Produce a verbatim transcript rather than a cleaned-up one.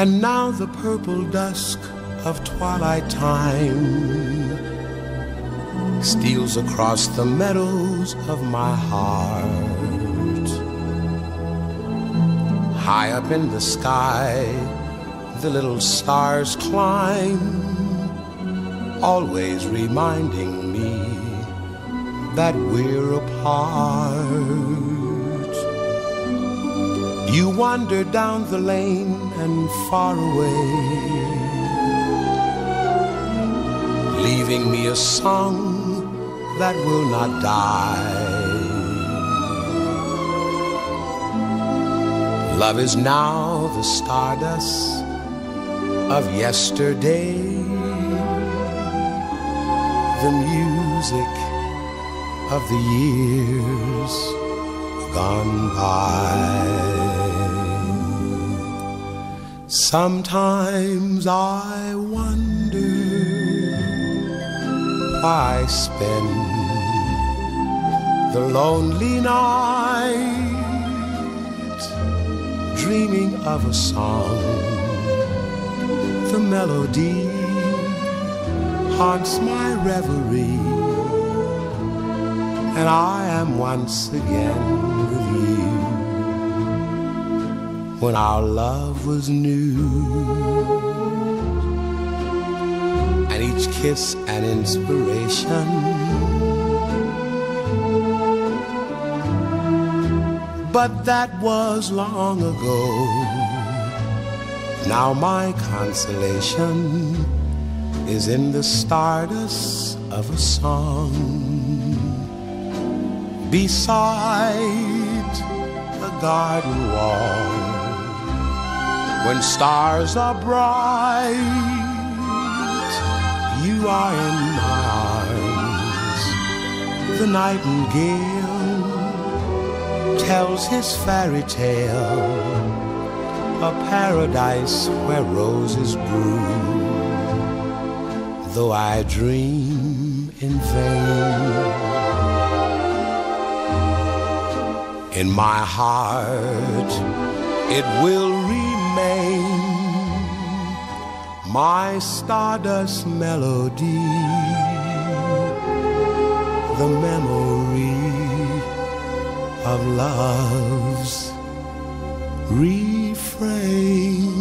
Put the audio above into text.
And now the purple dusk of twilight time steals across the meadows of my heart. High up in the sky, the little stars climb, always reminding me that we're apart. You wander down the lane and far away, leaving me a song that will not die. Love is now the stardust of yesterday, the music of the years gone by. Sometimes I wonder why I spend the lonely night dreaming of a song. The melody haunts my reverie, and I am once again with you when our love was new, and each kiss an inspiration. But that was long ago. Now my consolation is in the stardust of a song beside the garden wall. When stars are bright, you are in my arms. The nightingale tells his fairy tale, a paradise where roses bloom, though I dream in vain. In my heart it will remain, my stardust melody, the memory of love's refrain.